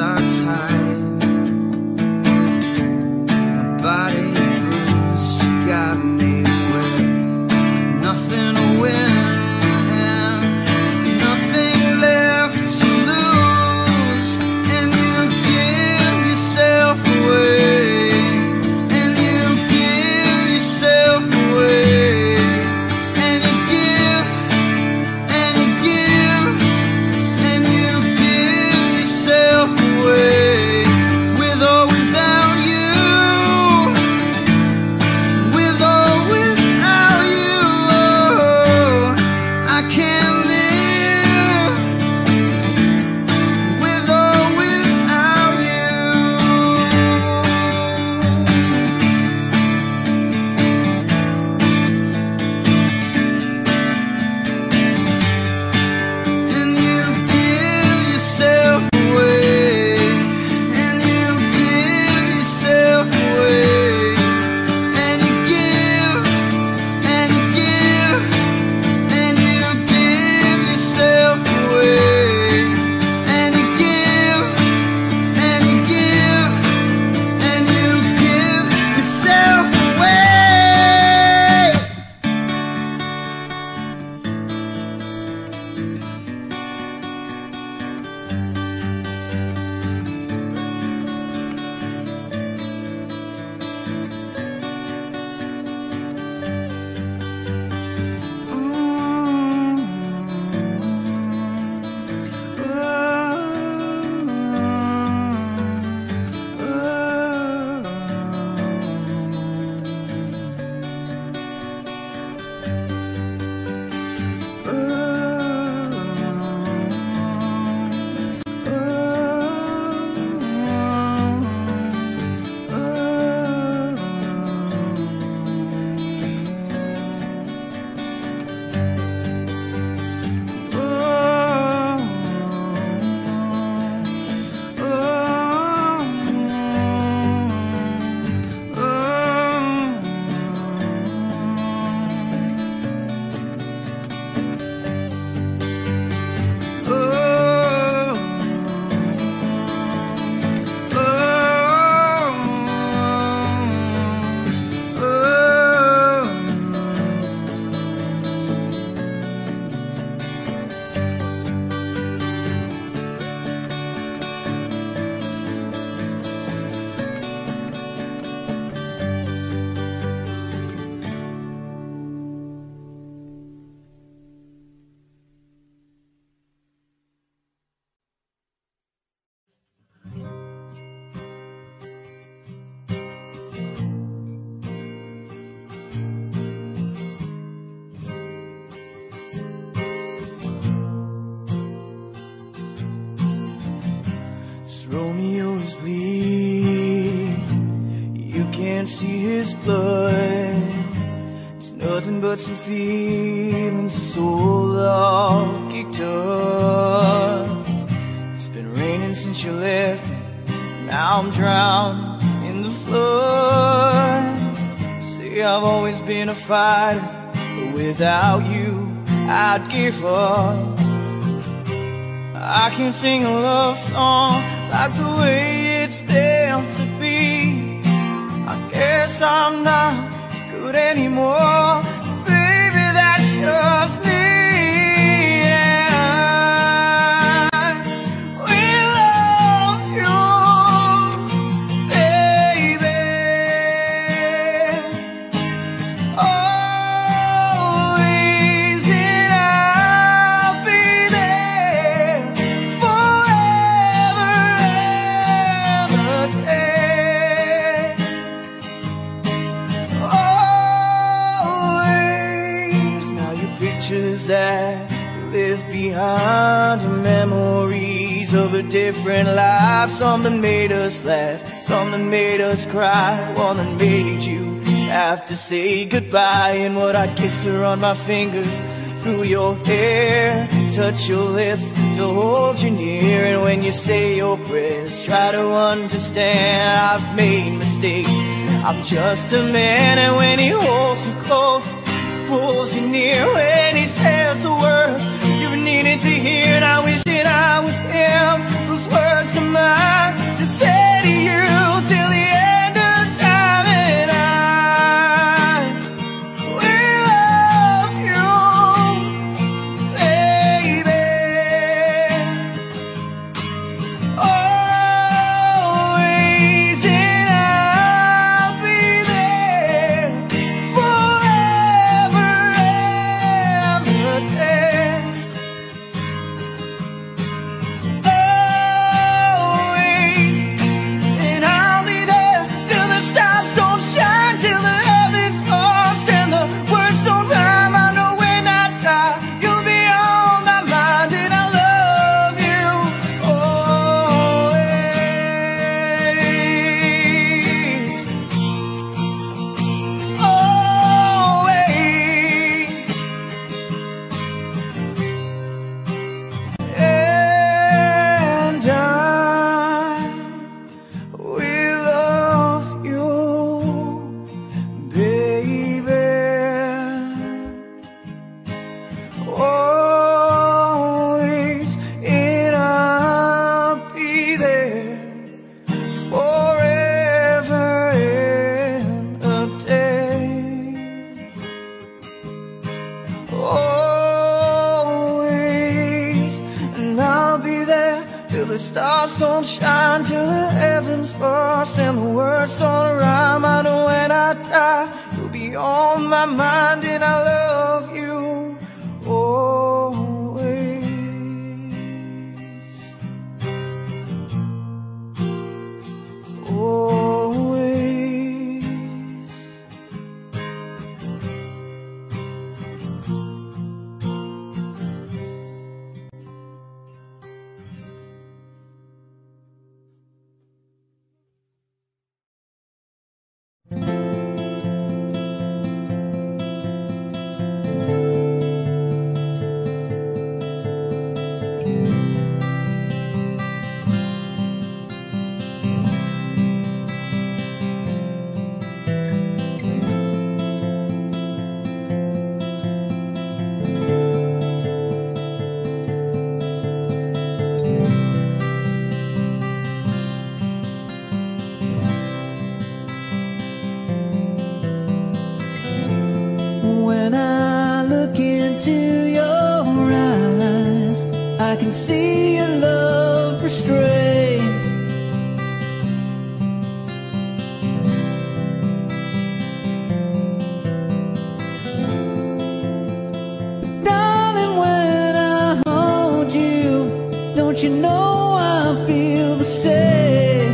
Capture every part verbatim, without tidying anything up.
heart's high. My body bruised, got me wet. Nothing to win and nothing left to lose. And you give yourself away, and you give yourself away, and you give, and you give, and you give yourself away. With or without you, with or without you, oh, I can't live. With or without you. And you give yourself away, and you give yourself away, and you give, and you give, and you give yourself away, and you give, and you give, and you give yourself away. Romeo is bleed, you can't see his blood. It's nothing but some feelings the soul all kicked up. It's been raining since you left me, now I'm drowned in the flood. Say I've always been a fighter, but without you I'd give up. I can't sing a love song like the way it's meant to be. I guess I'm not good anymore, baby, that's just me. And I will love you, baby, always, and I'll be there forever and a day. Always. Now your pictures that live behind are memories of a different life. Some that made us laugh, some that made us cry, one that made you have to say goodbye. And what I kiss her on my fingers, through your hair, touch your lips to hold you near. And when you say your prayers, try to understand I've made mistakes, I'm just a man. And when he holds you close, pulls you near, when he says the words you ever needed to hear. And I wish that I was him. Those words are mine to say to you till the end of time. And I will love you, baby, always, and I'll be there forever and a day. Always, and I'll be there till the stars don't shine, till the heavens lost and the words don't rhyme. I know when I die, you'll be on my mind, and I love you always, always. And I will love you, baby, always, and I'll be there forever and a day. Always, and I'll be there till the stars don't shine, till the heavens burst and the words don't rhyme. I know when I die, you'll be on my mind, and I love you always, always. When I look into your eyes, I can see your love restrained. But darling, when I hold you, don't you know I feel the same?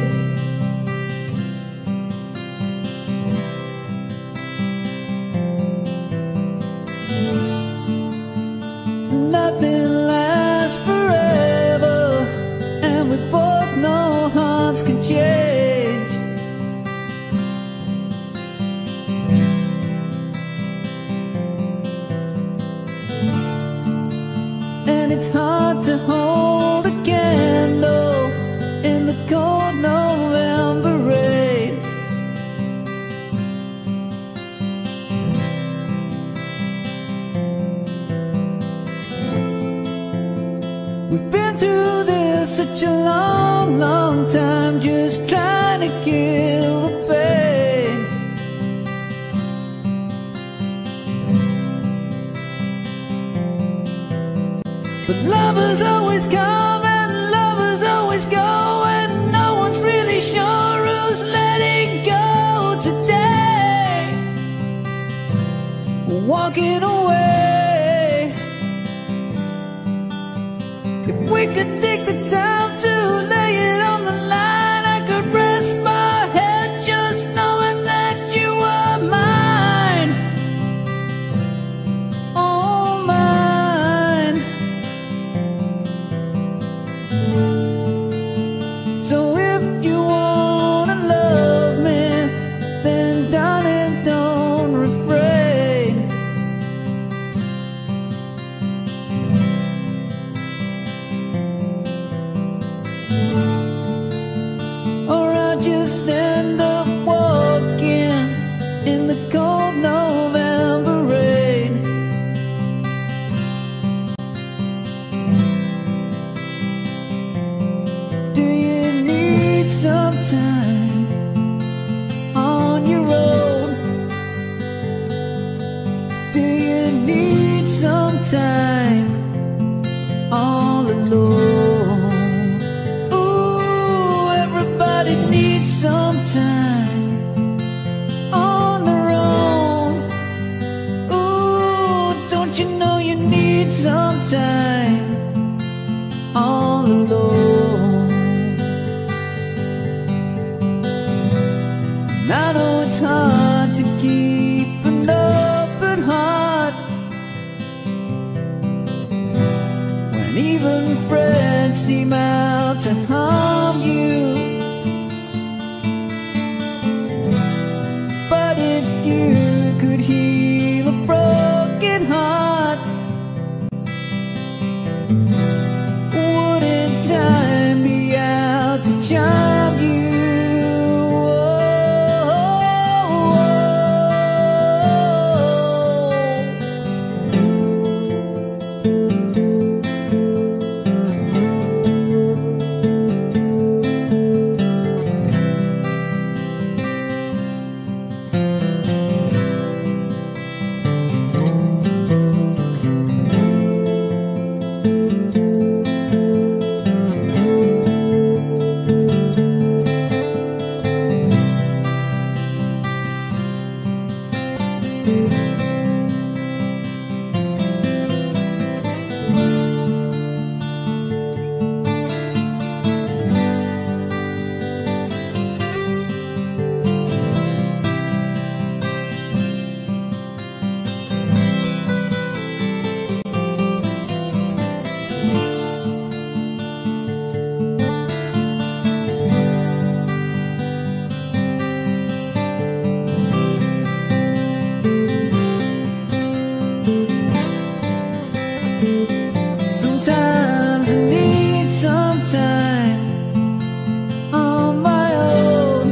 Nothing lasts forever, and we both know hearts can change. And it's hard to hold a candle in the cold November rain. We've been through this such a long, long time, just trying to kill the pain. But lovers always come and lovers always go, and no one's really sure who's letting go today. We're walking away. If we could take the time to lay it on the line, I could rest my head just knowing that you were mine. Oh, mine. So if you wanna love me, then darling, don't refrain. Or I'll just end up walking in the cold November rain. everybody needs some time on their own. Ooh, don't you know you need some time all alone? And I know it's hard to keep an open heart when even friends seem out to harm you. But if you could heal a broken heart, wouldn't time be out to charm you? Sometimes I need some time on my own.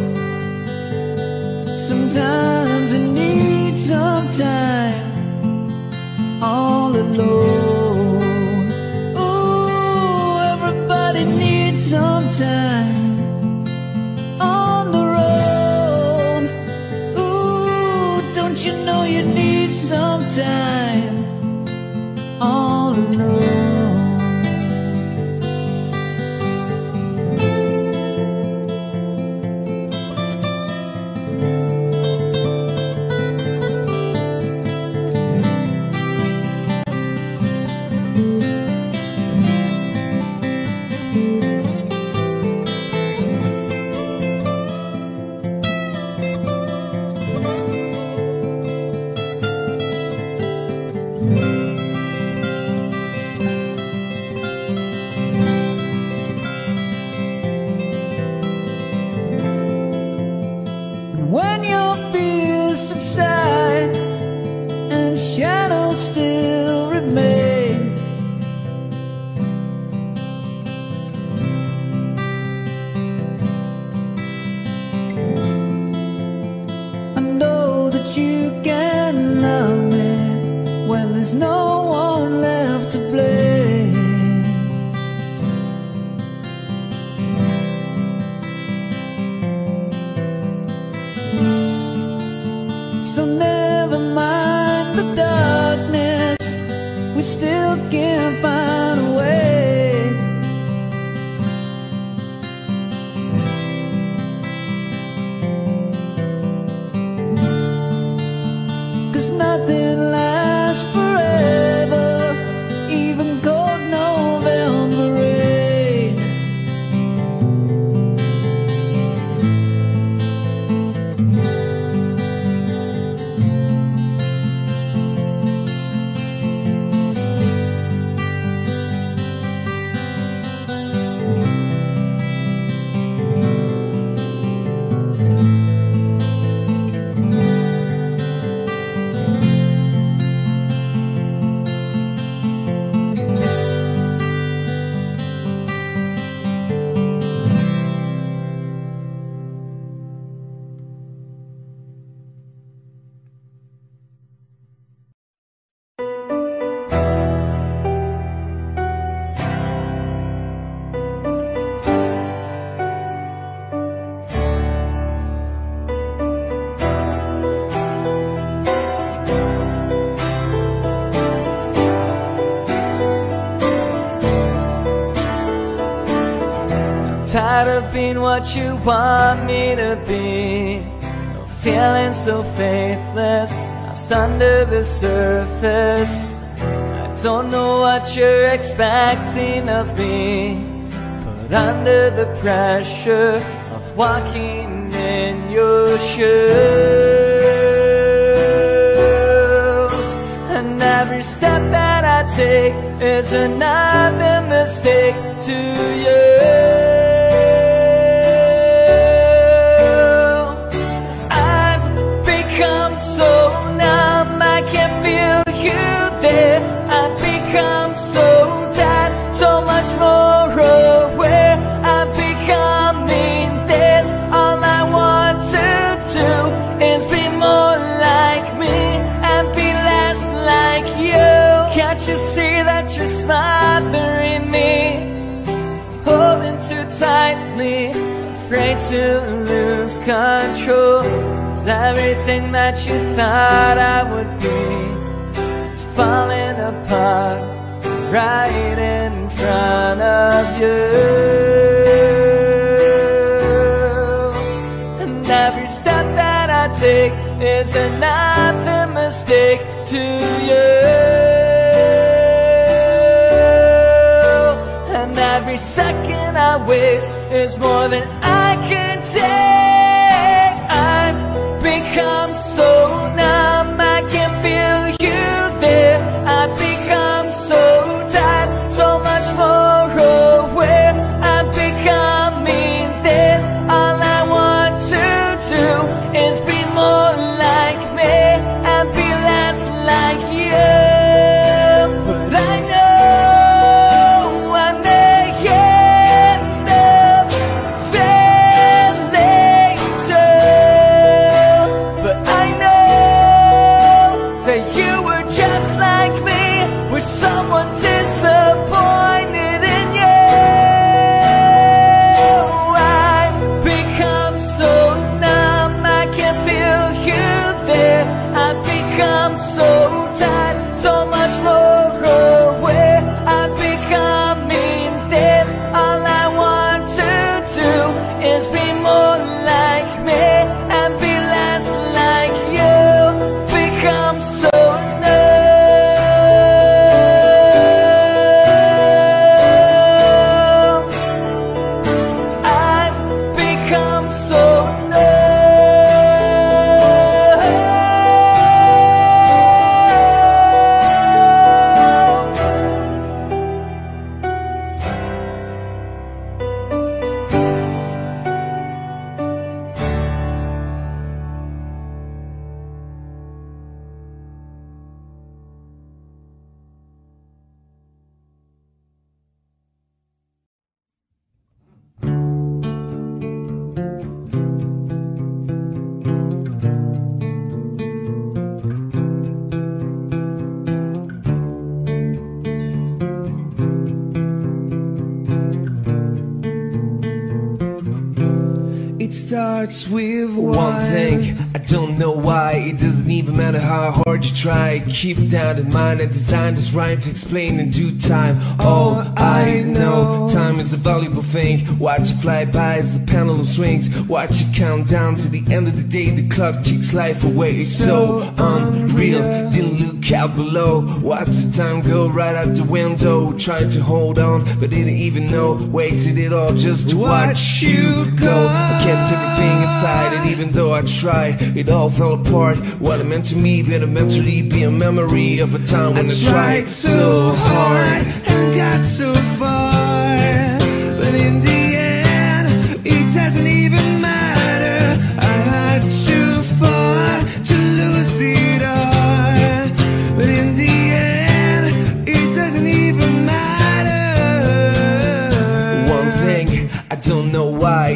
Sometimes I need some time all alone. Ooh, everybody needs some time on their own. Ooh, don't you know you need some time all alone? When your fears subside and shadows still remain, I know that you can love me when there's no one left to blame. So never mind the darkness, we still can find a way. 'Cause nothing lasts forever, even cold November rain. might have been what you want me to be. No feeling so faithless, lost under the surface. I don't know what you're expecting of me, but under the pressure of walking in your shoes, and every step that I take is another mistake to you. I've become so numb, I can't feel you there. I've become so tired, so much more aware. I'm becoming this. All I want to do is be more like me and be less like you. Can't you see that you're smothering me, holding too tightly, afraid to lose control? 'Cause everything that you thought I would be is falling apart right in front of you. And every step that I take is another mistake to you. And every second I waste is more than I can take. I've become so numb, I can't feel you there. I've become so tired, so much more aware. I'm becoming this. All I want to do is be more like me and be less like you. But I know I may end up failing too. But I know that you were just like me, with someone disappointed in you. I've become so numb, I can't feel you there. I've become so tired, so much more aware. I'm becoming this. All I want to do is be more like me and be less like you. Become so numb. I've become so It starts with One thing, I don't know why. It doesn't even matter how hard you try. Keep that in mind, I designed this rhyme to explain in due time. All I know, time is a valuable thing. Watch it fly by as the pendulum swings. Watch it count down to the end of the day. The clock ticks life away. It's so unreal, didn't look out below. Watch the time go right out the window. Tried to hold on, but didn't even know. Wasted it all just to watch you go. I kept everything inside, and even though I tried, it all fell apart. What it meant to me better mentally be a memory of a time when I, I tried so hard and got so far, but in the end, it doesn't even matter. I had too far to lose it all, but in the end, it doesn't even matter. One thing, I don't know why. It doesn't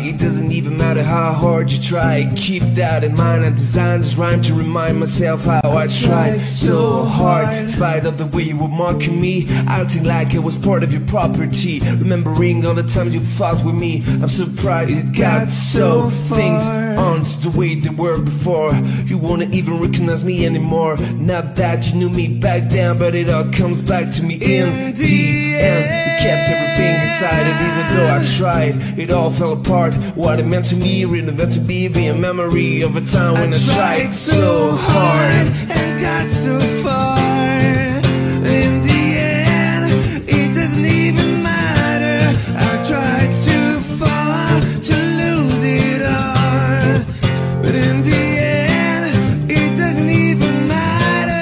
doesn't even matter how hard you try. Keep that in mind. I designed this rhyme to remind myself how I tried so hard, in spite of the way you were mocking me, acting like it was part of your property. Remembering all the times you fought with me, I'm so proud it got so far. Things aren't the way they were before. You won't even recognize me anymore. Not that you knew me back then, but it all comes back to me in the end. You kept everything inside, and even though I tried, it all fell apart. What it meant to me, really meant to be, be a memory of a time when I, I tried so hard and got so far. In the end, it doesn't even matter. I tried too far to lose it all, but in the end, it doesn't even matter.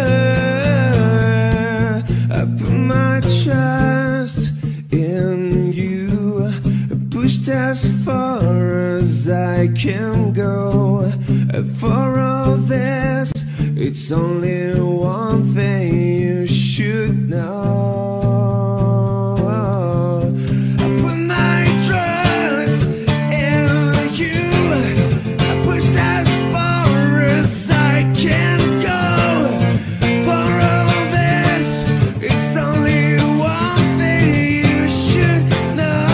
I put my trust in you, pushed as far as I can go. For all this, it's only one thing you should know. I put my trust in you, I pushed as far as I can go. For all this, it's only one thing you should know.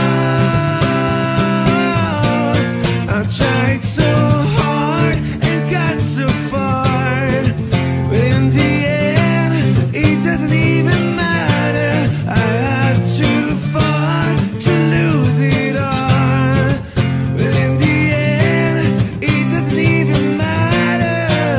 I tried so hard and got so far, but in the end, it doesn't even matter. I had too far to lose it all, but in the end, it doesn't even matter.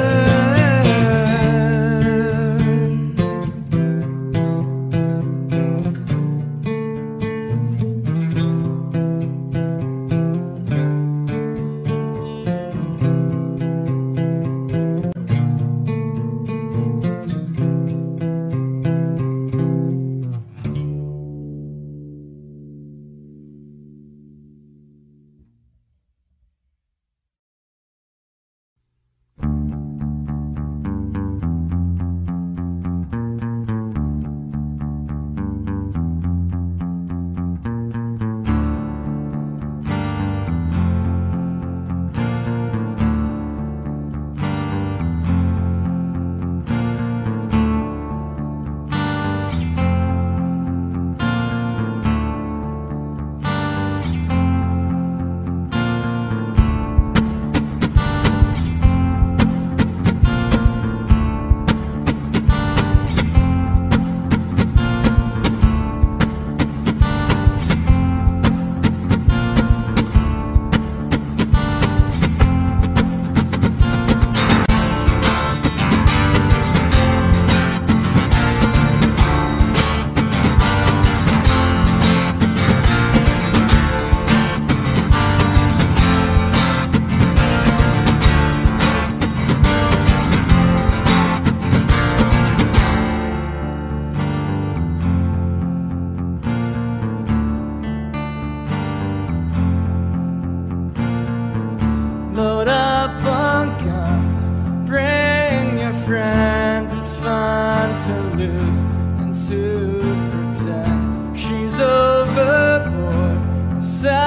Load up on guns, bring your friends. It's fun to lose and to pretend. She's overboard and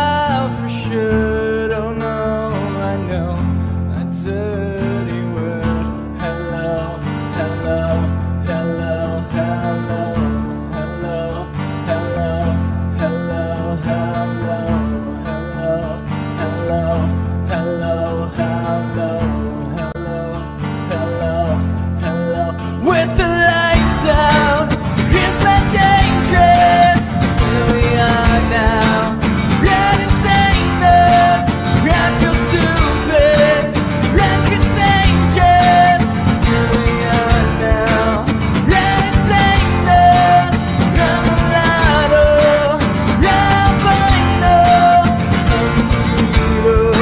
self-assured. Oh no, I know a dirty word. Hello, hello, hello, hello, hello, hello, hello, hello, hello, hello. Hello, hello, hello, hello, hello. With the lights out, it's not dangerous. Here we are now. Red and stainless. I feel stupid. Red contagious. Here we are now. Red and stainless. I'm a lotto. Albino. A mosquito.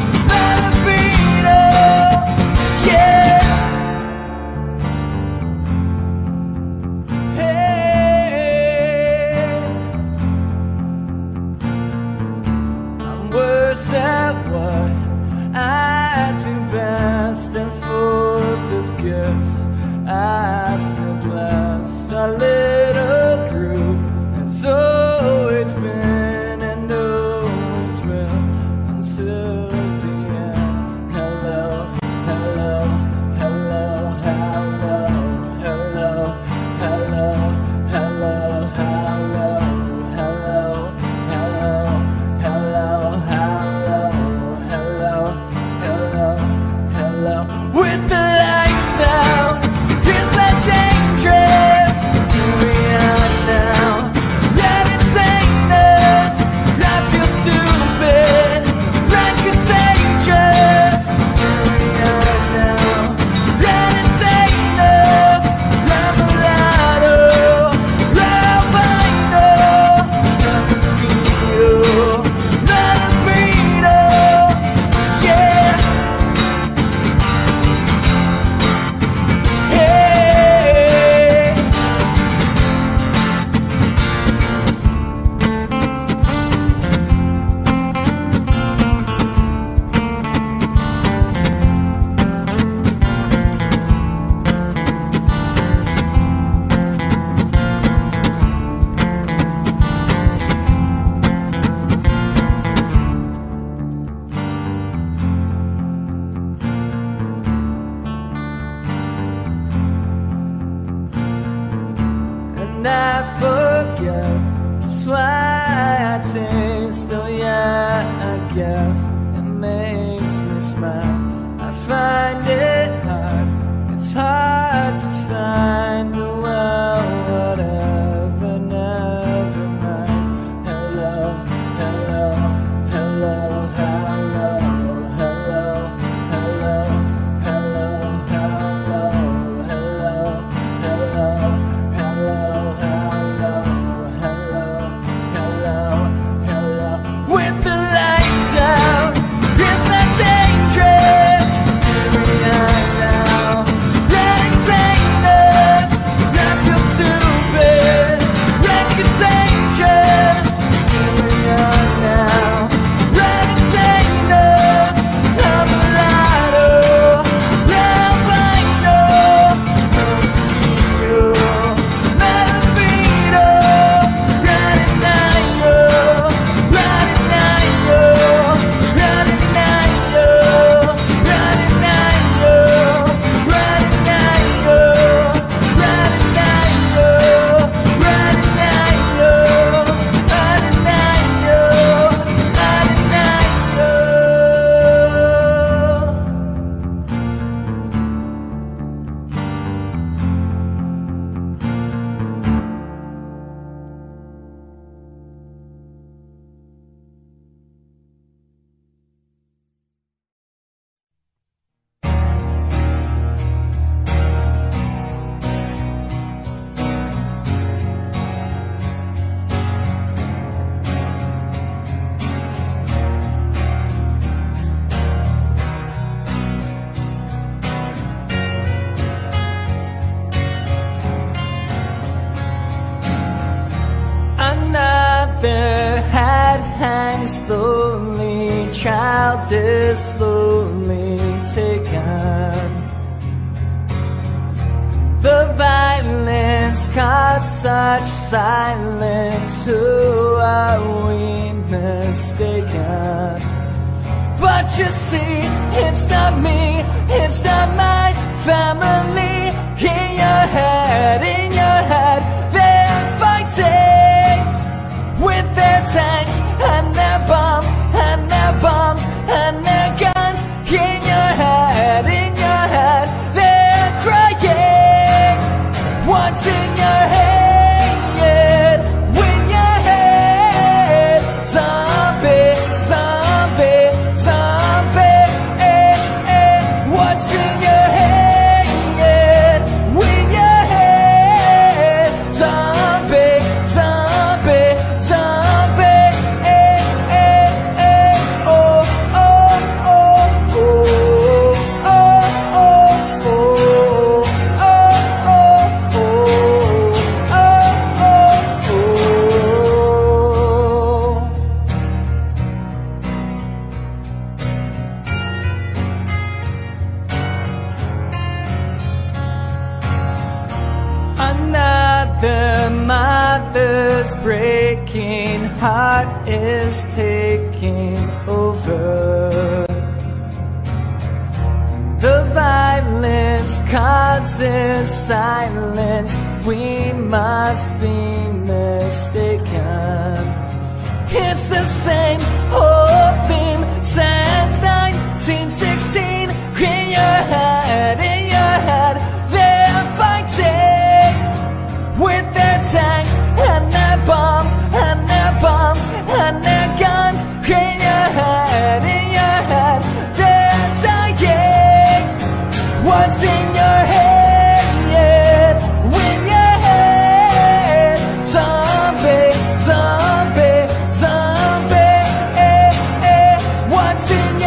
At what I do best, and for this gift I feel blessed. Our little group has always been and always will, get. That's why I taste, oh yeah, I guess it makes me smile. I find it hard, it's hard to find a well, whatever, never mind. Hello, hello, hello, hello, hello, hello, hello, hello, hello, hello, hello, hello, hello, hello, hello. With the lights out, it's not dangerous. Here we are now. Let it save us. Not feel stupid. Let it dangerous. Here we are now. Let it save us. I'm a lotto. Now I know. I'm you. Let it beat up. Let it night you. Let it night you. Let it night you. Let it night you. Let it night you. Let it night you. Let it night you. Let it night you. Let it night Another hat hangs slowly, child is slowly taken. The violence caused such silence. Who are we mistaken? But you see, it's not me, it's not my family. In your head, in your head, they're fighting with their tanks and their bombs and their bombs and their guns. In your head, in your head, they're crying. What's in your head? In your head, zombie, zombie, zombie. Eh, eh. What's in your head? In your head, zombie, zombie, zombie. Eh, eh, eh. Oh, oh, oh, oh, oh, oh, oh, oh, oh, oh, oh, oh. Another mother's breaking heart is taking over. The violence causes silence. We must be mistaken. It's the same old theme since nineteen sixteen. In your head, in your head, they're fighting with their tanks and their bombs and their bombs and their guns. In your head, in your head, they're dying. What's in your head? In your head, zombie, zombie, zombie. Eh, eh. What's in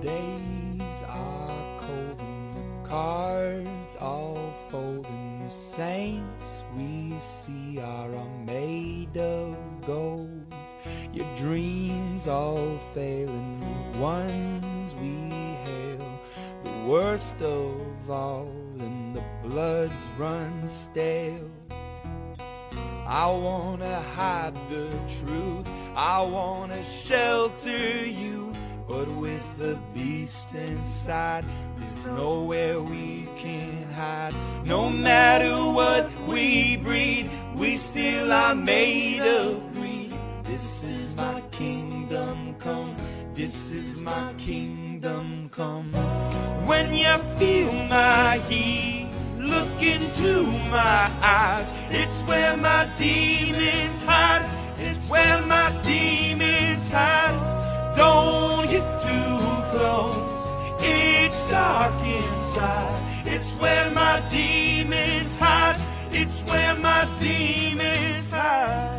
days are cold and the cards all fold, and the saints we see are all made of gold. Your dreams all fail, and the ones we hail, the worst of all, and the bloods run stale. I wanna hide the truth, I wanna shelter you, but with the beast inside, there's nowhere we can hide. No matter what we breed, we still are made of greed. This is my kingdom come, this is my kingdom come. When you feel my heat, look into my eyes. It's where my demons hide, it's where my demons hide. Don't get too close, it's dark inside. It's where my demons hide, it's where my demons hide.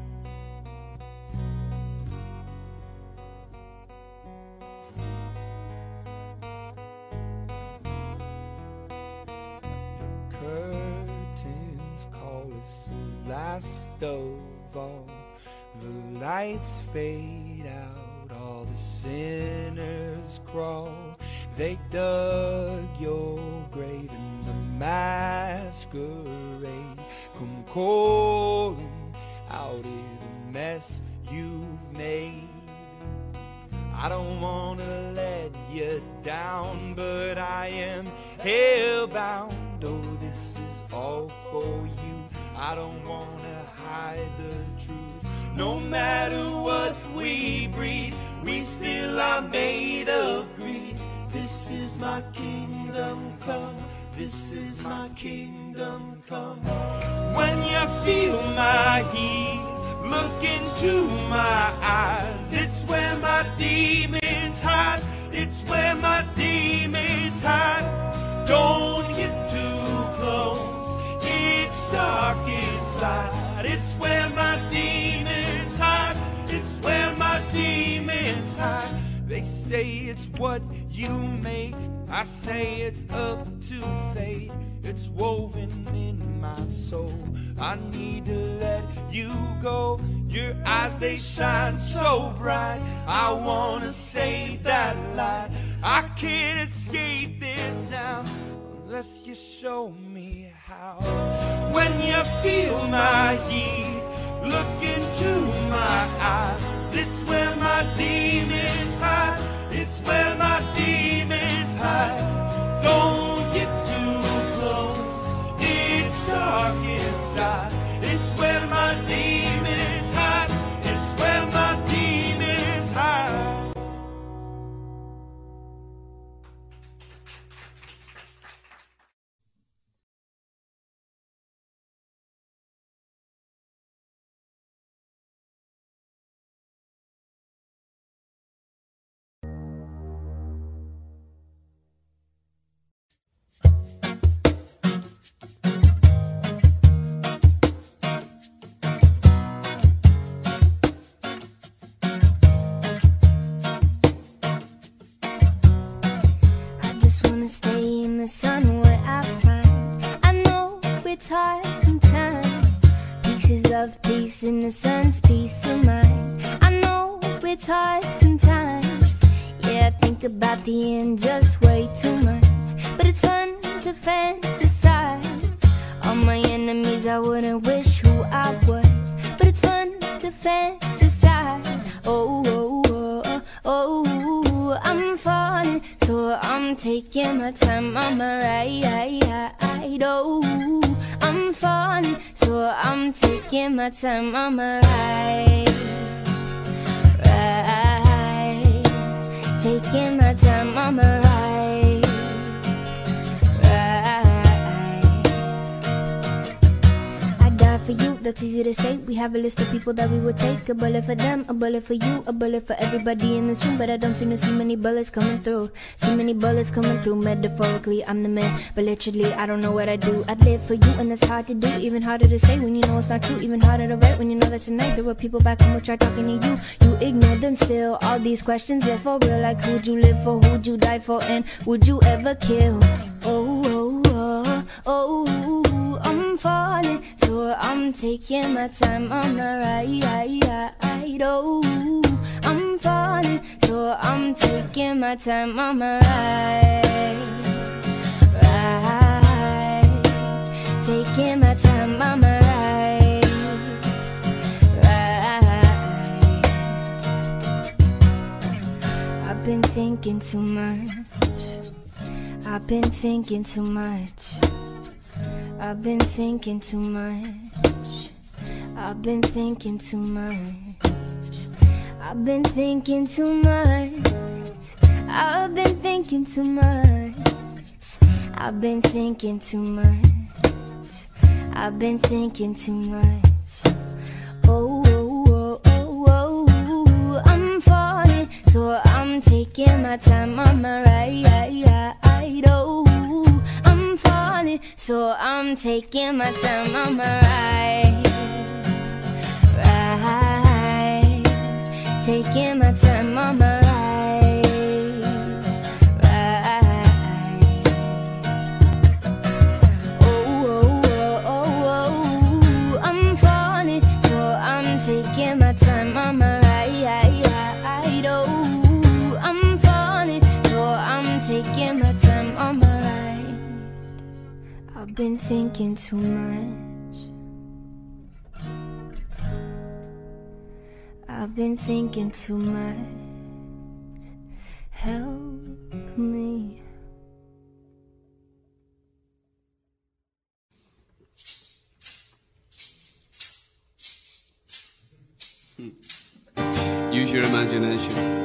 Curtains call us the last of all. The lights fade out, all the sinners crawl. They dug your grave in the masquerade, come calling out of the mess you've made. I don't wanna let you down, but I am hellbound. Oh, this is all for you. I don't wanna hide the truth. No matter what we breed, we still are made of greed. This is my kingdom come, this is my kingdom come. When you feel my heat, look into my eyes. It's where my demons hide, it's where my demons hide. Don't get too close, it's dark inside. It's where my demons hide, it's where my demons hide. They say it's what you make, I say it's up to fate. It's woven in my soul, I need to let you go. Your eyes, they shine so bright, I wanna save that light. I can't escape this now, unless you show me how. When you feel my heat, look into my eyes. It's where my demons hide, it's where my demons hide. Don't get too close, it's dark inside. It's where my demons hide, it's where my demons hide. Stay in the sun where I find. I know it's hard sometimes. Pieces of peace in the sun's peace of mind. I know it's hard sometimes. Yeah, I think about the end just way too much. But it's fun to fantasize. All my enemies, I wouldn't wish who I was. But it's fun to fantasize. Oh, oh, oh, oh, oh, I'm falling, so I'm taking my time on my ride. Oh, I'm falling, so I'm taking my time on my ride. Ride, taking my time on my ride. Ride, I die for you, that's easy to say. We have a list of people that we would take. A bullet for them, a bullet for you, a bullet for everybody in this room. But I don't seem to see many bullets coming through. See many bullets coming through. Metaphorically, I'm the man, but literally, I don't know what I do. I'd live for you, and that's hard to do. Even harder to say when you know it's not true. Even harder to write when you know that tonight there were people back home who tried talking to you. You ignore them still. All these questions, they're for real. Like who'd you live for, who'd you die for, and would you ever kill? Oh, oh, oh, oh, I'm falling, so I'm taking my time on the ride. Oh, I'm falling, so I'm taking my time on my ride. Ride, taking my time on my ride. Ride. I've been thinking too much. I've been thinking too much. I've been thinking too much. I've been thinking too much. I've been thinking too much. I've been thinking too much. I've been thinking too much. I've been thinking too much. Oh, oh, oh, oh, oh, I'm falling, so I'm taking my time on my ride. Oh, I'm falling, so I'm taking my time on my ride. Ride, taking my time on my ride. Ride. Oh, oh, oh, oh, oh, I'm falling, so I'm taking my time on my ride. Oh, I'm falling, so I'm taking my time on my ride. I've been thinking too much. I've been thinking too much. Help me. Use your imagination.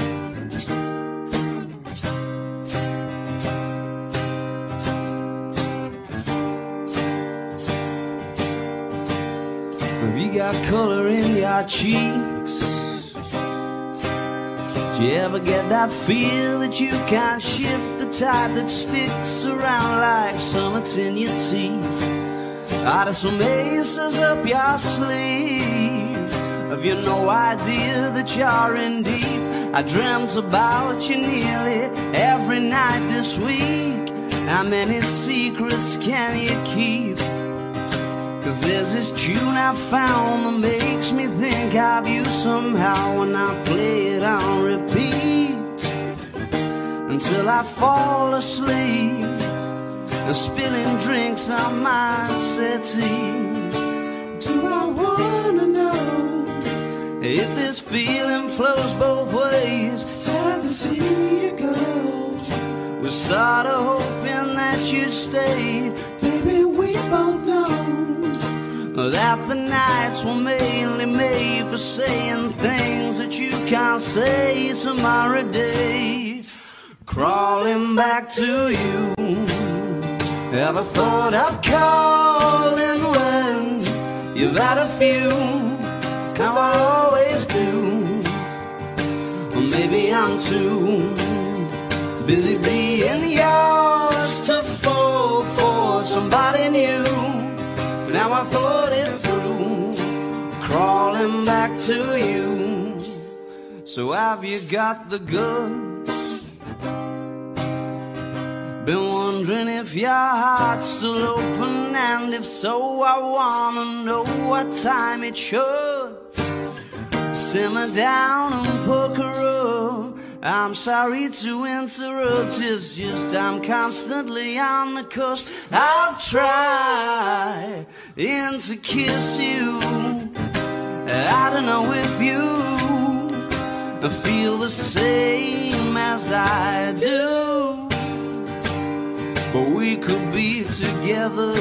Have you got color in your cheeks? Do you ever get that feel that you can't shift the tide that sticks around like summits in your teeth? Are there some aces up your sleeve? Have you no idea that you're in deep? I dreamt about you nearly every night this week. How many secrets can you keep? Cause there's this tune I found that makes me think of you somehow when I play it on repeat until I fall asleep and spilling drinks on my settee. Do I wanna know if this feeling flows both ways? Sad to see you go. We're sort of hoping that you'd stay. Baby, we both know that the nights were mainly made for saying things that you can't say tomorrow day. Crawling back to you. Ever thought of calling when you've had a few? How I always do. Or maybe I'm too busy being yours to fall for somebody new. Now I thought it through, crawling back to you. So have you got the goods? Been wondering if your heart's still open, and if so, I wanna know what time it should. Simmer down and poker up. I'm sorry to interrupt, it's just I'm constantly on the cusp. I've tried in to kiss you. I don't know if you feel the same as I do, but we could be together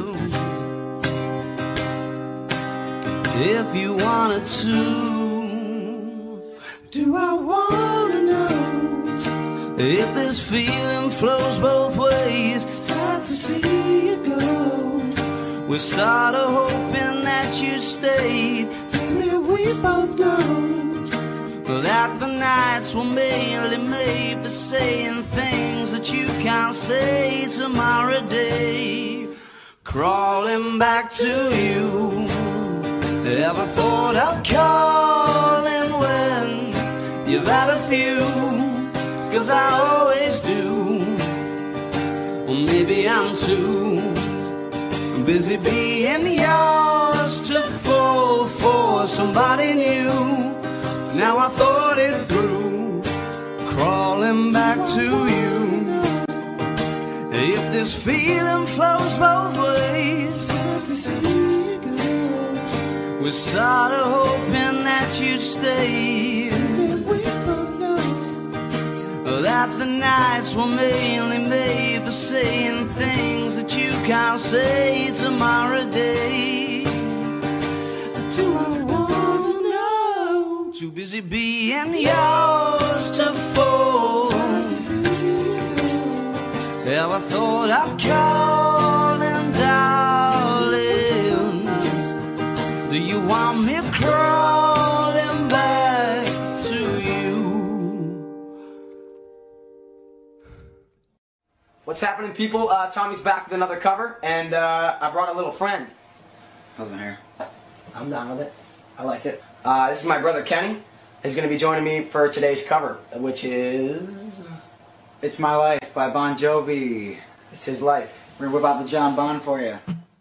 if you wanted to. Do I wanna know if this feeling flows both ways? Sad to see you go. We're sort of hoping that you stayed. We both know that the nights were mainly made for saying things that you can't say tomorrow day. Crawling back to you. Ever thought of calling when you've had a few? 'Cause I always do. Or maybe I'm too busy being yours to fall for somebody new. Now I thought it through, crawling back to you. If this feeling flows both ways, we're sort of hoping that you'd stay. That the nights were mainly made for saying things that you can't say tomorrow day. Do I wanna know? Too busy being yours to fall. Ever thought of calling, darling? Do you want me crawling back to you? What's happening, people? Uh, Tommy's back with another cover, and uh, I brought a little friend. How's my hair? I'm down with it. I like it. Uh, this is my brother Kenny. He's going to be joining me for today's cover, which is... It's My Life by Bon Jovi. It's his life. We're gonna whip out the John Bon for you.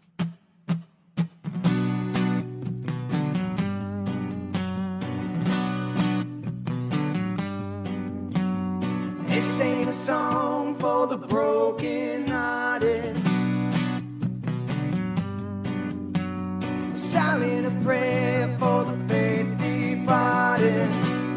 This ain't a song for the broken-hearted. I'm silent a prayer for the faith departed.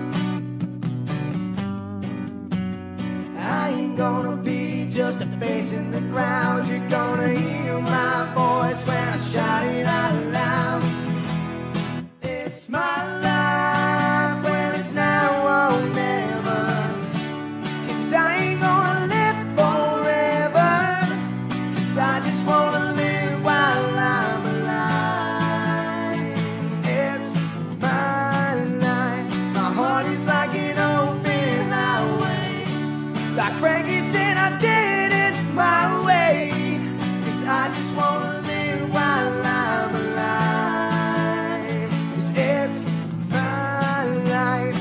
I ain't gonna be just a face in the crowd. You're gonna hear my voice when I shout it out loud. It's my life, well it's now or never. 'Cause I ain't gonna live forever. 'Cause I just wanna live while I'm alive. It's my life. My heart is like an open highway. Like Frankie said, I did it my way. 'Cause I just wanna live while I'm alive. 'Cause it's my life.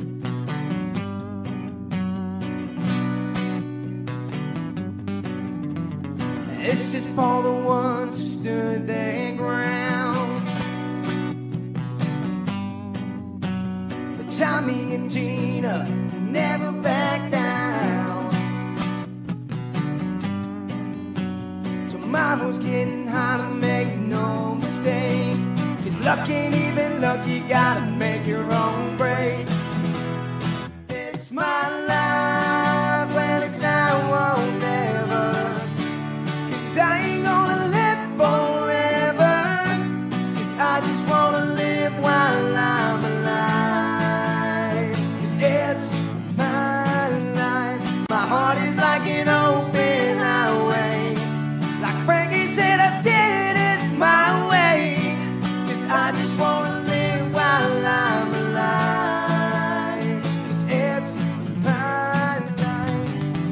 This is for the ones who stood their ground. But Tommy and Gina never backed down. Tomorrow's getting harder, make no mistake. 'Cause luck ain't even luck, you gotta make your own break. It's my life, well it's now or never. 'Cause I ain't gonna live forever. 'Cause I just wanna live while I'm alive. 'Cause it's my life. My heart is like an open highway. Like Frankie said, I did it my way. 'Cause I just wanna live while I'm alive. 'Cause it's my life.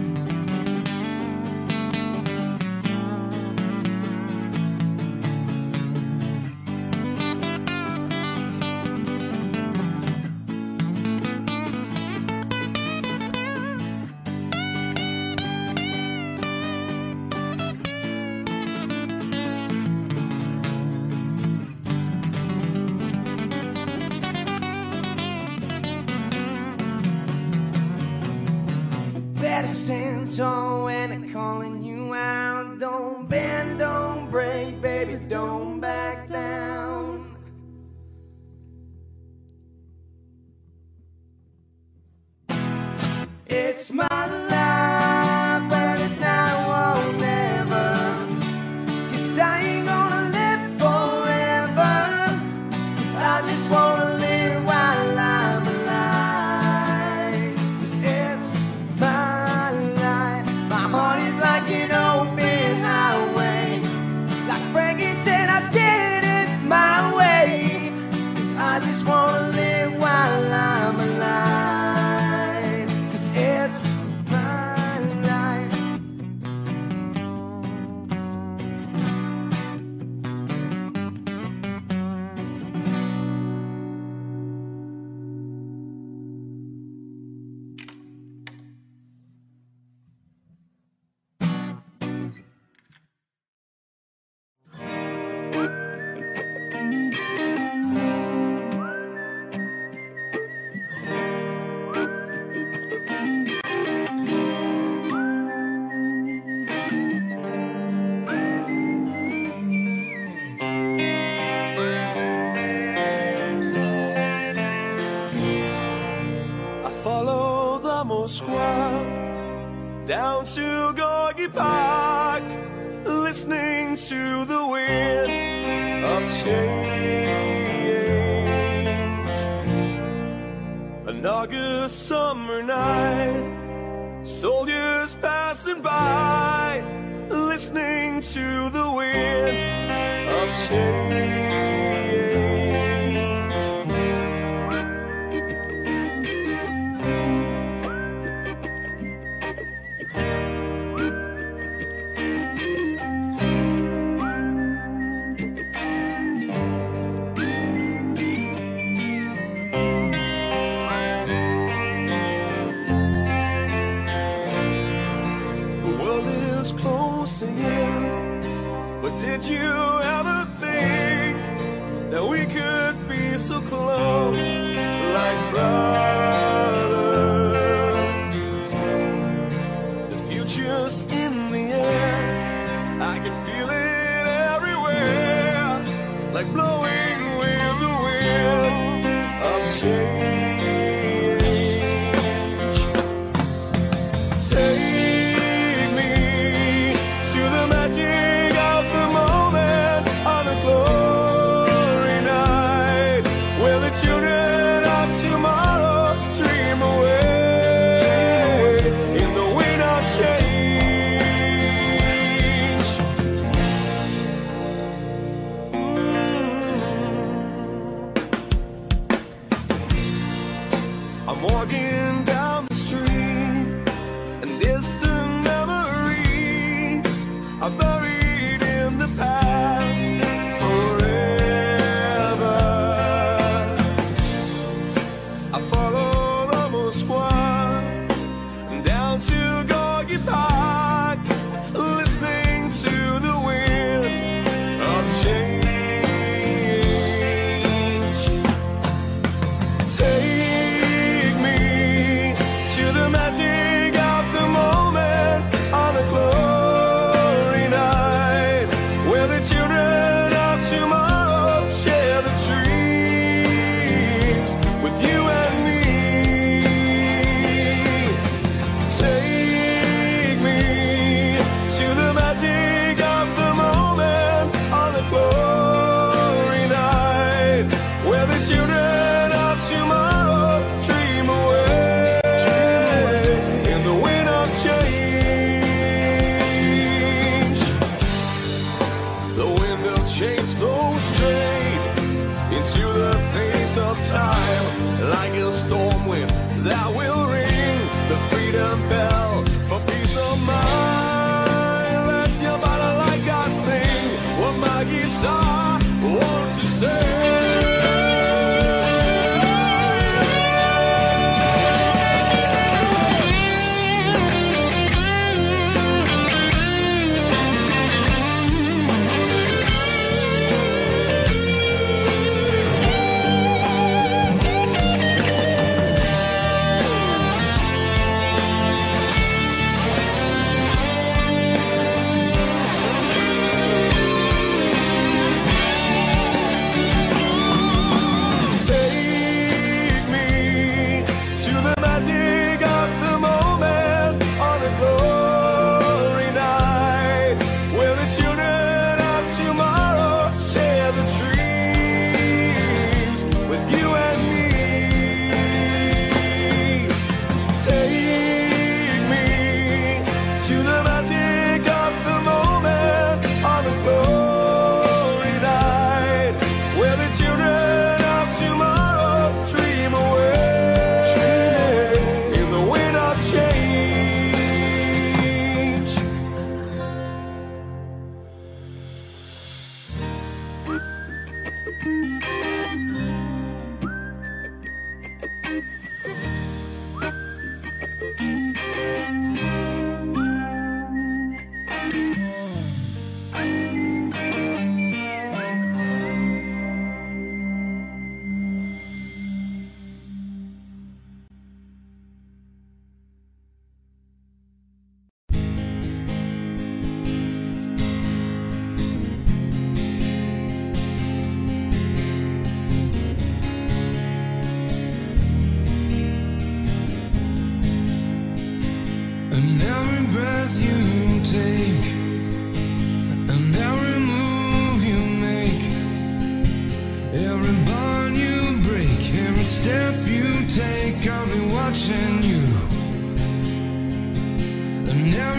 Better stand tall when they're calling you out. Don't bend, don't break, baby, don't back down. It's my life, but it's now or never. 'Cause I ain't gonna live forever. 'Cause I just wanna live while I'm alive. 'Cause it's my life. My heart is like an open highway. down to Gorky Park, listening to the wind of change. An August summer night, soldiers passing by, listening to the wind of change. But did you ever think that we could be so close, like brothers? The future's in the air, I can feel it everywhere, like blowing with the wind of change. Take walking down the street, and distant memories are buried in the past forever. I follow the Moskwa down to Gorky Park, listening to the wind of change. Take the magic of the moment on a glory night, where the children of tomorrow share the dreams with you and me. Take me to the magic of the moment on a glory night, where the children of tomorrow dream away. Change flows straight into the face of time, like a storm wind that will ring the freedom bell for peace of mind. Let your body like I sing what my guitar wants to say.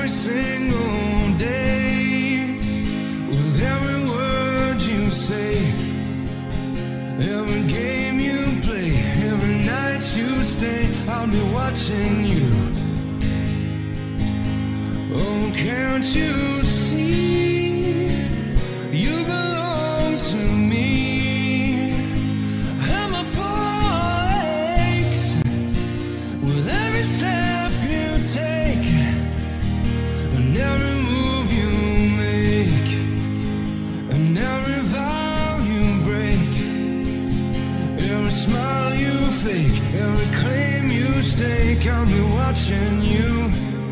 every single day, with every word you say, every game you play, every night you stay, I'll be watching you. Oh, can't you see, you belong to me, and my poor aches with every step you take, and every move you make, and every vow you break, every smile you fake, every claim you stake, I'll be watching you.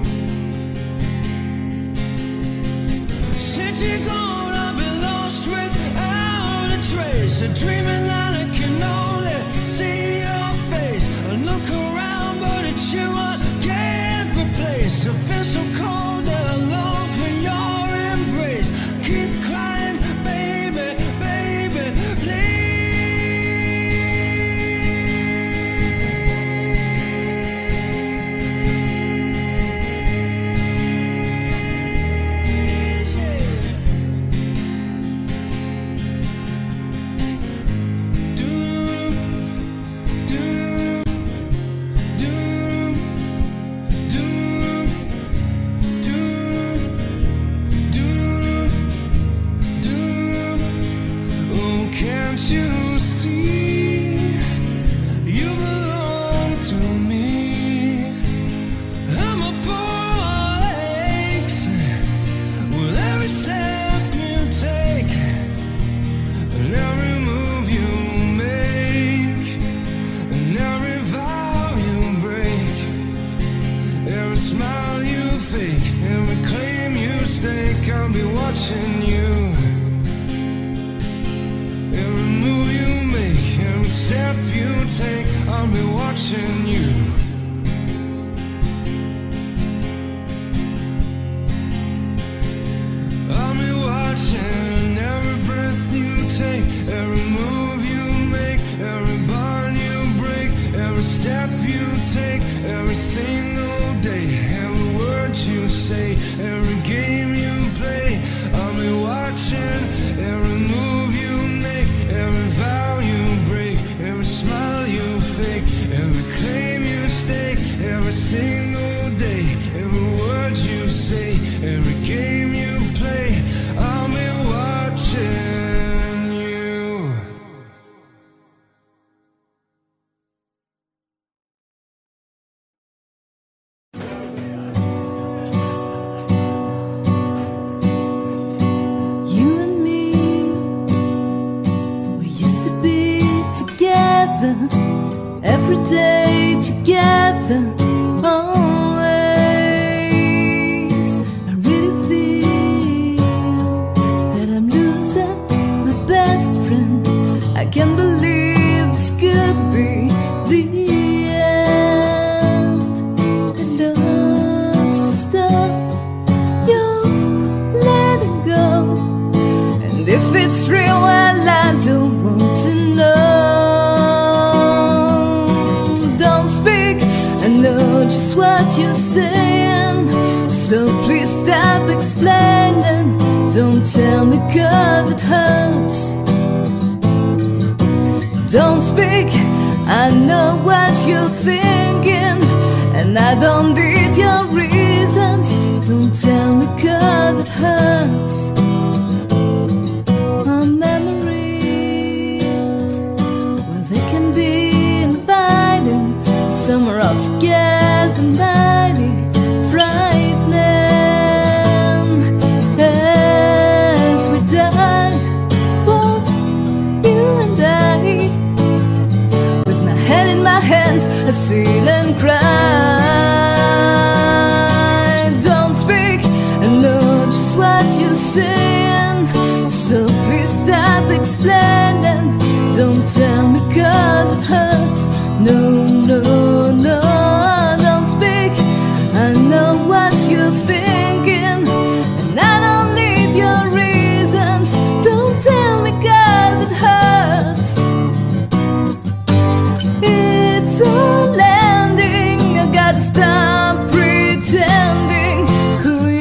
Since you're gone, I've been lost without a trace, a dreaming that I can only see your face. I look around, but it's you I can't replace. I feel so cold that I long for your embrace. Keep crying, baby, baby, please. Every day together, always. I really feel that I'm losing my best friend. I can't believe this could be the end. It looks as though you're letting go, and if it's real, well, I don't want to know. I know just what you're saying, so please stop explaining. Don't tell me cause it hurts. Don't speak, I know what you're thinking, and I don't need your reasons. Don't tell me cause it hurts. Our memories, well, they can be inviting, some are altogether mighty frightening. As we die, both you and I, with my head in my hands, I sit and cry. Don't speak, I know just what you're saying, so please stop explaining. Don't tell me cause it hurts. No, no, no, don't speak. I know what you're thinking, and I don't need your reasons. Don't tell me cause it hurts. It's all ending, I gotta stop pretending who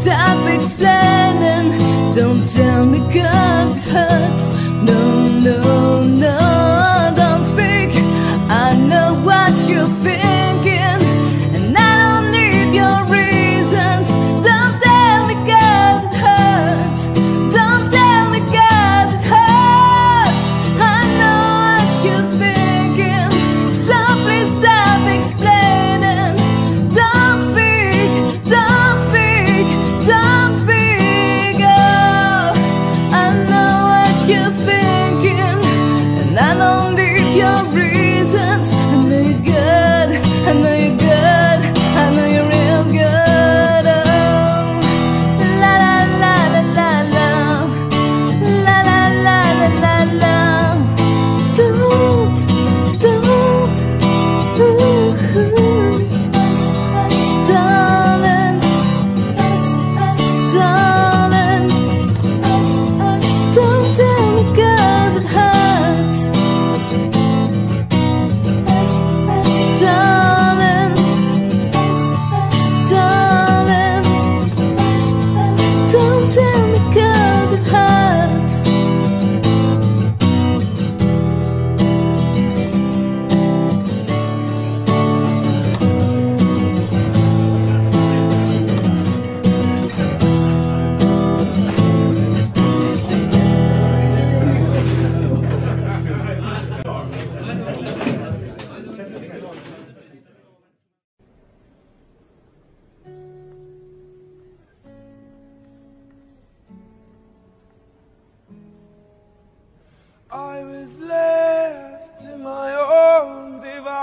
stop explaining. Don't tell me 'cause it hurts. No, no, no, don't speak. I know what you're thinking, and I don't need your reasons. Don't tell me 'cause it hurts. Don't tell me 'cause it hurts. I know what you're thinking, so please stop explaining. Don't speak, don't speak, don't speak. Oh, I know what you're thinking, and I don't need your reasons. I know you're good, I know you're good, I know you're real good. Oh, la la la la la la, la la la la la la. Don't, don't, ooh, hush, hush, darling, hush, hush, darling, hush, hush. Don't tell me 'cause it hurts. Hush, hush, darling, hush, hush, darling, hush, hush. Don't tell me 'cause it hurts. I was left to my own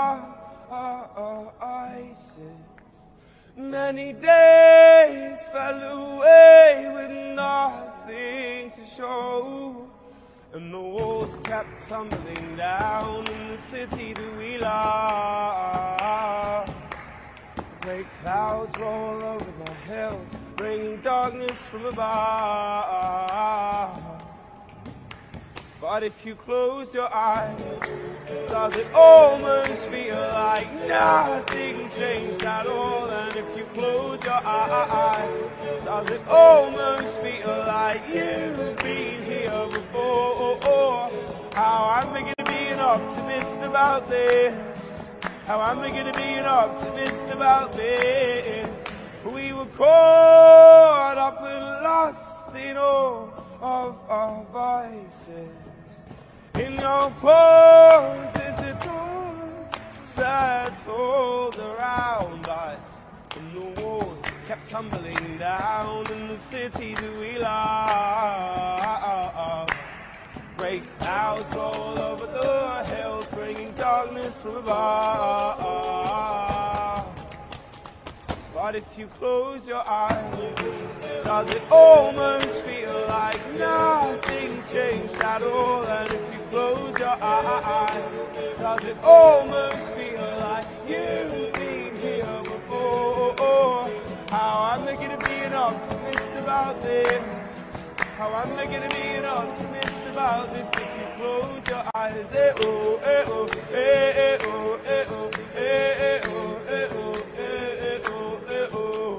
devices. Many days fell away with nothing to show, and the walls kept tumbling down in the city that we love. Grey clouds roll over the hills, bringing darkness from above. But if you close your eyes, does it almost feel like nothing changed at all? And if you close your eyes, does it almost feel like you've been here before? How am I gonna be an optimist about this? How am I gonna be an optimist about this? We were caught up and lost in all of our vices. In your poses, the doors settled around us, and the walls kept tumbling down in the city that we love. Grey clouds roll over the hills, bringing darkness from above. But if you close your eyes, does it almost feel like nothing changed at all? And if you close your eyes, does it almost feel like you've been here before? How am I gonna be an optimist about this? How am I gonna be an optimist about this if you close your eyes? Eh oh, eh oh, eh eh oh, eh oh, eh eh oh, eh oh, eh eh oh, eh oh.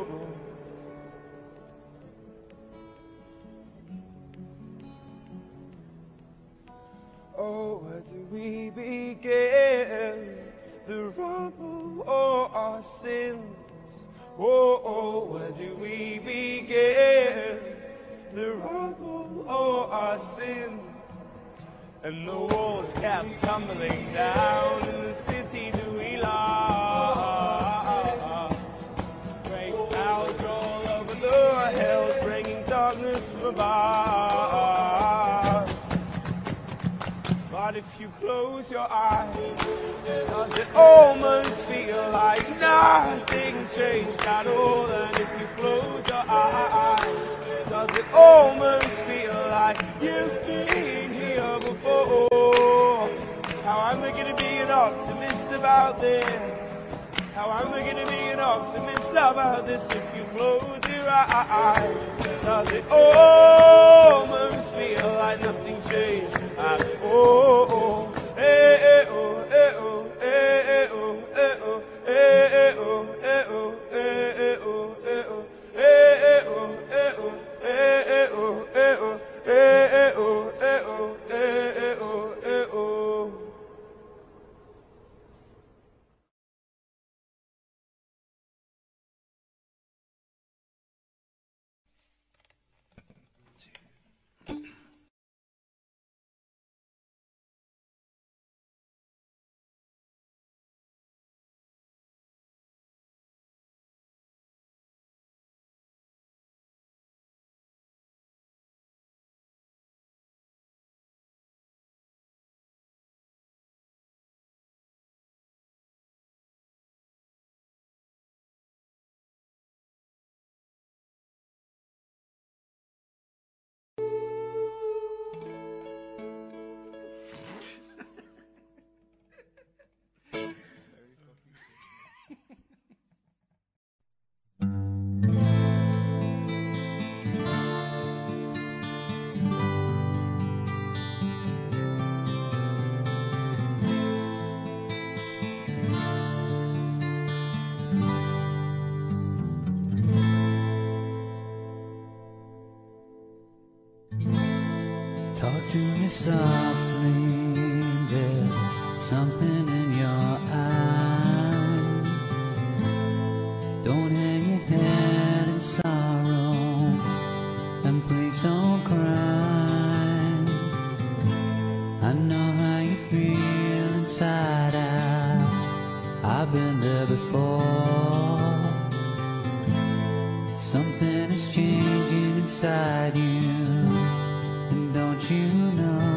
Oh, where do we begin? The rubble or our sins? Oh, oh, where do we begin? The rubble or our sins? And the walls kept tumbling down in the city that we love. Great clouds roll over the hills, bringing darkness from above. But if you close your eyes, does it almost feel like nothing changed at all? And if you close your eyes, does it almost feel like you've been here before? How am I gonna be an optimist about this? How am I gonna be an optimist about this if you close your eyes? Does it almost feel like nothing changed at all? Eh, eh, oh, eh, oh, eh, eh, oh, eh, oh, eh, eh, oh, eh, oh, eh, eh, oh, eh, oh, eh, eh, oh. to me softly, there's something in your eyes. Don't hang your head in sorrow, and please don't cry. I know how you feel inside out, I've been there before. Something is changing inside you, and don't you know?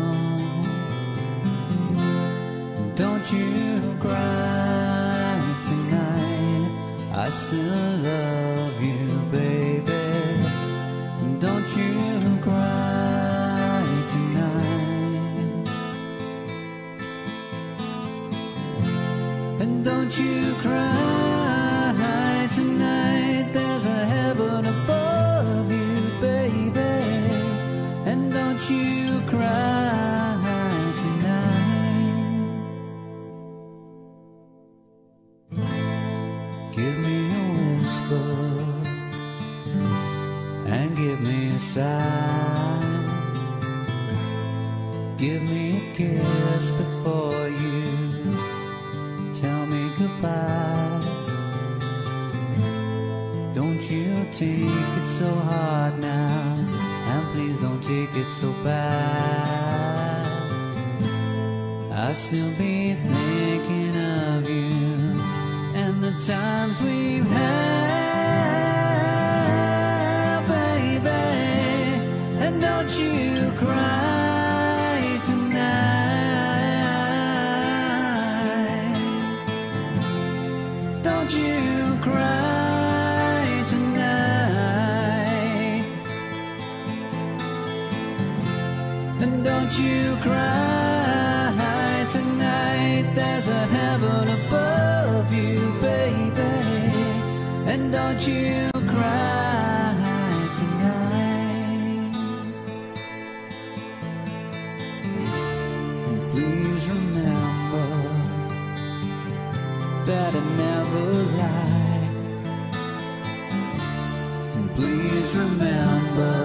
Don't you cry tonight, I still love you, baby. Don't you cry tonight. And don't you cry tonight, there's a heaven above you, baby. And don't you cry tonight. Give me a whisper and give me a sigh. Give me a kiss before you tell me goodbye. Don't you take it so hard now, and please don't take it so bad. I'll still be thinking of you and the times we've had, baby. And don't you cry tonight. Don't you cry tonight. And don't you cry tonight, there's a heaven above you, baby. And don't you cry tonight. And please remember that I never lie. And please remember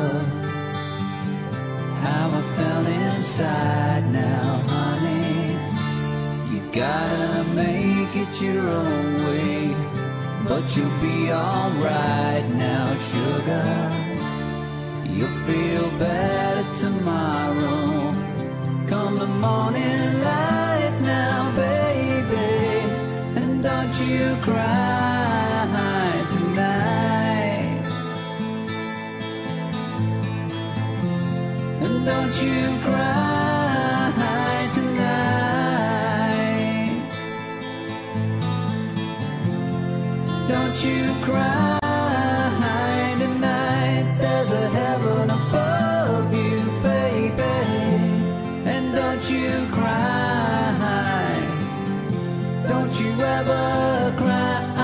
how I felt inside now, honey. You gotta make it your own way, but you'll be alright now, sugar. You'll feel better tomorrow, come the morning light now, baby. And don't you cry tonight. And don't you cry tonight. Don't you cry tonight, there's a heaven above you, baby. And don't you cry, don't you ever cry.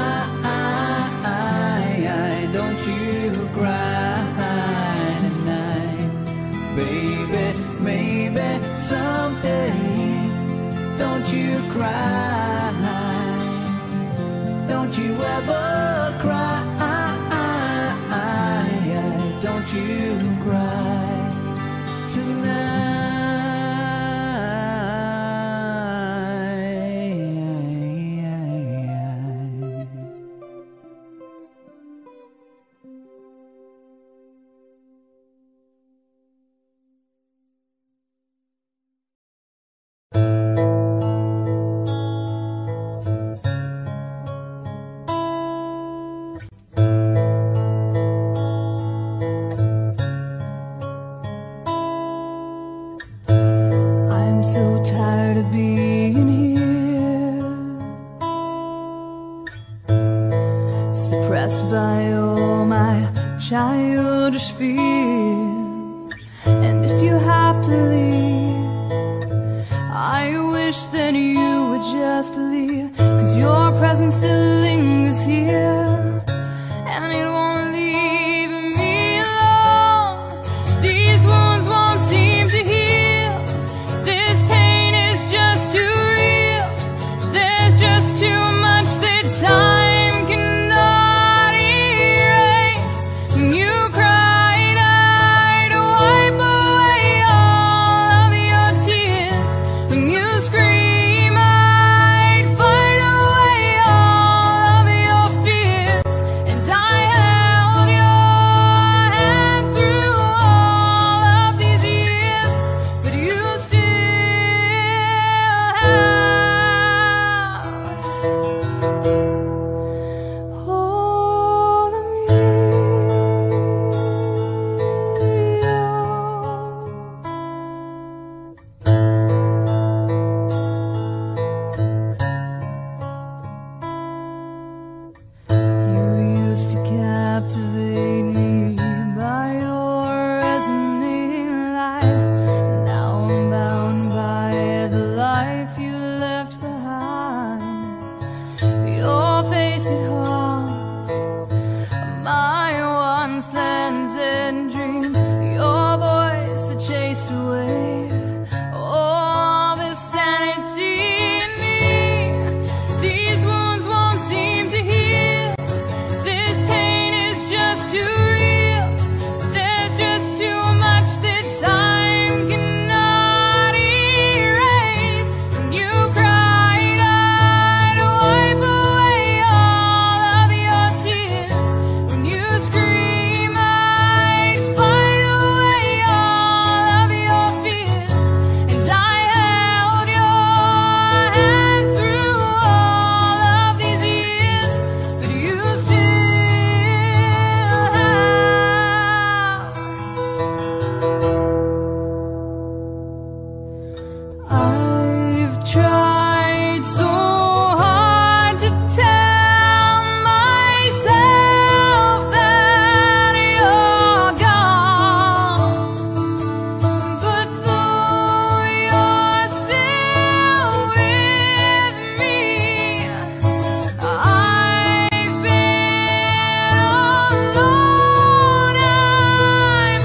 Don't you cry tonight, baby. Maybe someday, don't you cry. Don't you ever cry. Don't you cry tonight. So tired of being here, suppressed by all my childish fears. And if you have to leave, I wish that you would just leave, 'cause your presence still lingers here, and it won't leave me alone. These wounds won't seem to heal. This pain is just too real. There's just too much that time cannot erase. When you cried, I'd wipe away all arms, plans and dreams. Your voice had chased away all the sanity in me. These wounds won't seem to heal. This pain is just too real. There's just too much that time cannot erase. When you cried, I'd wipe away all of your tears. When you scream, I'd fight away all of your fears. And I held your hand through all of these years, but you still have. I've tried so hard to tell myself that you're gone, but though you're still with me, I've been alone. I'm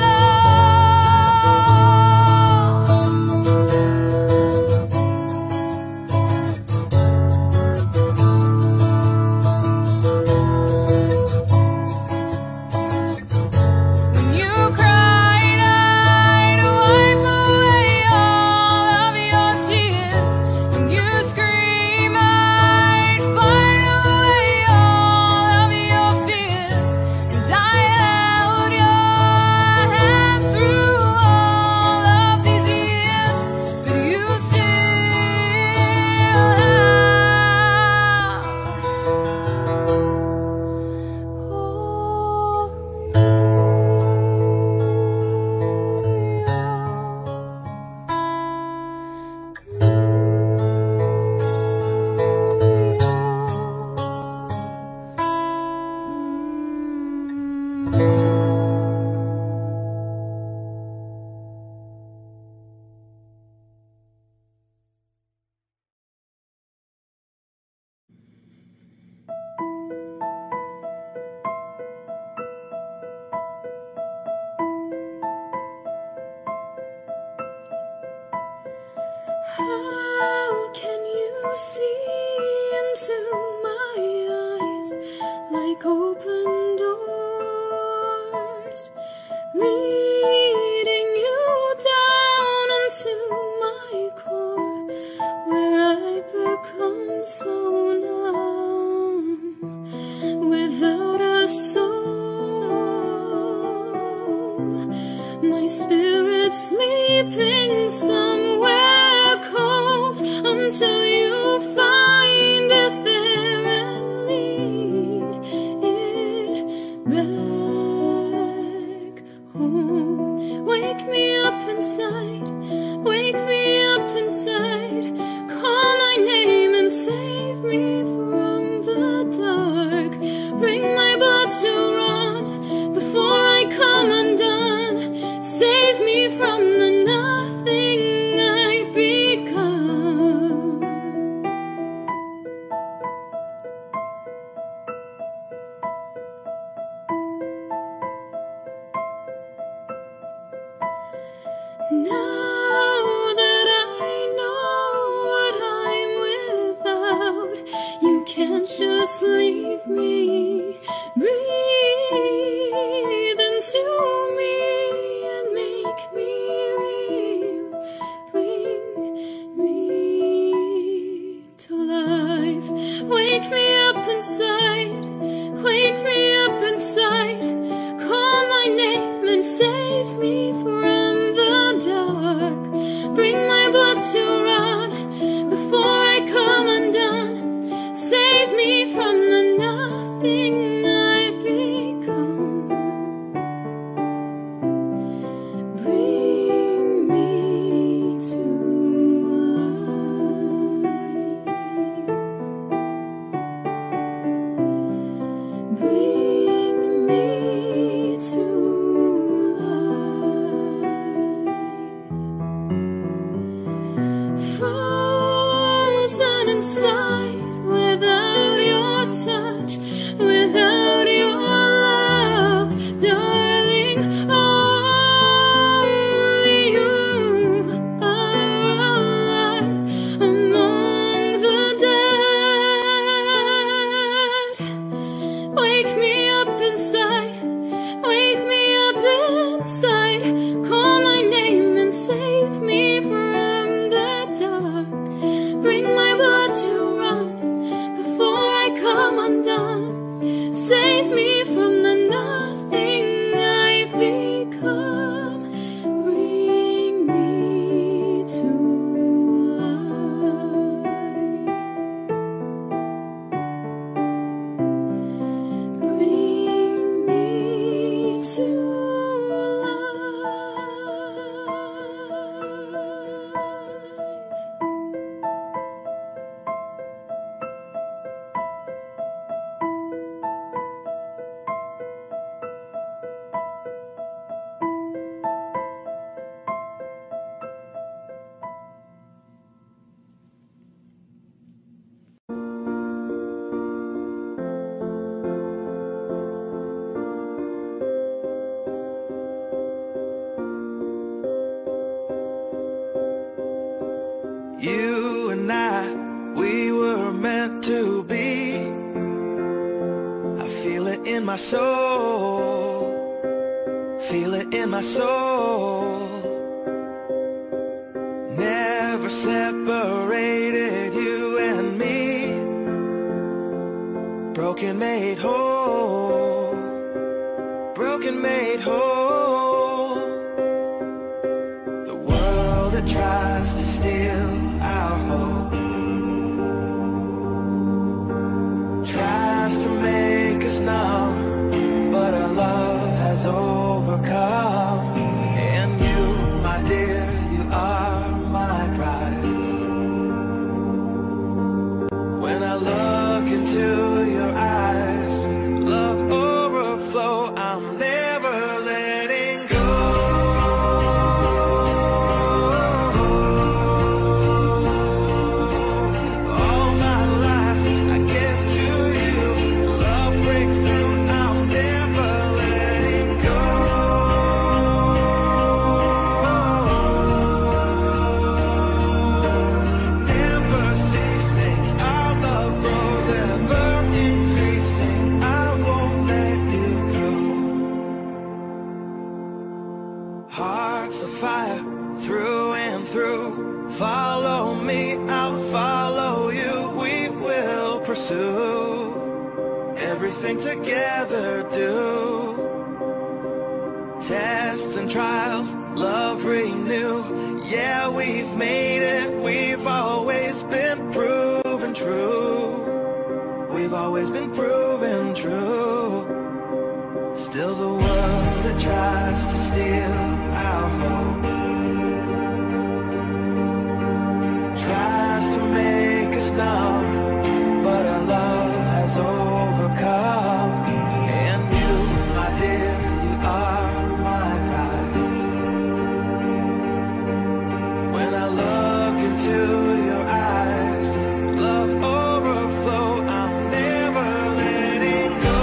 When you cried, I'd wipe away all of your tears. When you scream, I'd fight away all of your fears. And I held your hand through all of these years, but you How can you see into my eyes like open doors, leading you down into my core, where I become so numb without a soul, my spirit sleeping somewhere cold until you find it there and lead it back home. Wake me up inside, wake me up inside, call my name and save me from the dark. Bring my blood to run before I come undone. Save me from the nothing I've become. Now that I know what I'm without, you can't just leave me. Breathe into me and make me real. Bring me to life. Wake me up inside, wake me up inside, call my name and save me from the dark. Bring my blood to run before I come undone. Save me from the nothing I've become. Bring me to life. Bring me to life. my soul, feel it in my soul. Never separated you and me. Broken made whole, broken made whole. The world that tries to steal our hope tries to make us numb, but our love has overcome. And you, my dear, you are my prize. When I look into your eyes, love overflow, I'm never letting go. All my life I give to you, love breakthrough, I'm never letting go. Never ceasing, our love grows ever increasing, I won't let you go. Hearts of fire through and through, follow me, I'll follow you, we will pursue everything together, do tests and trials, love renew. Yeah, we've made it, we've always been proven true. We've always been proven true. Still the world that tries to steal our hope tries to make us numb, but our love has overcome. And you, my dear, you are my prize. When I look into your eyes, love overflow, I'm never letting go.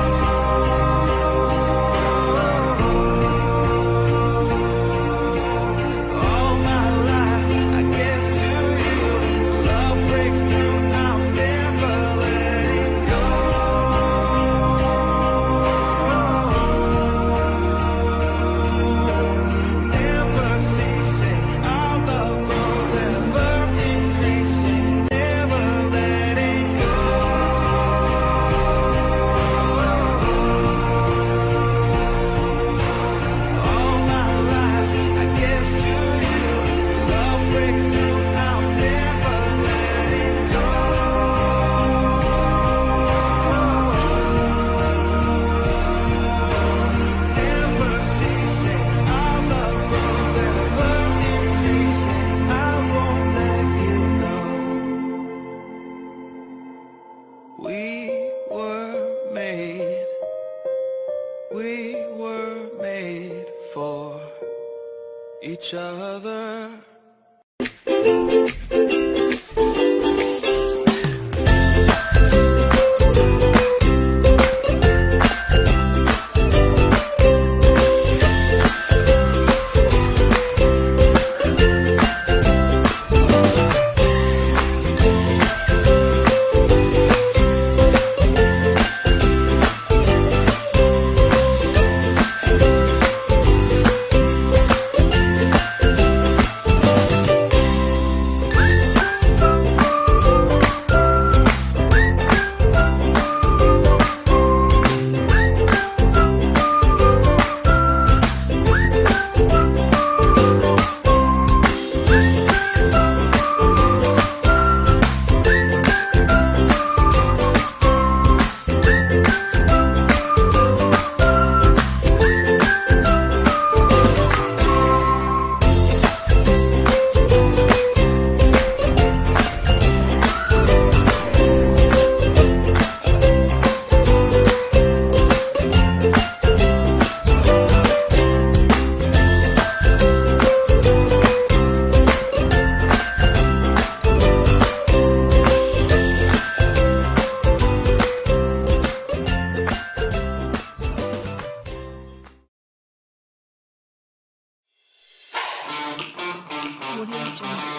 All my life I give to you, love breakthrough, I'm never letting go. Never ceasing, our love grows ever increasing, never letting go. All my life I give to you, love breakthrough, I'm never letting go. Never ceasing, our love grows ever increasing, I won't let you know. We were made, we were made for each other. Audio Jungle.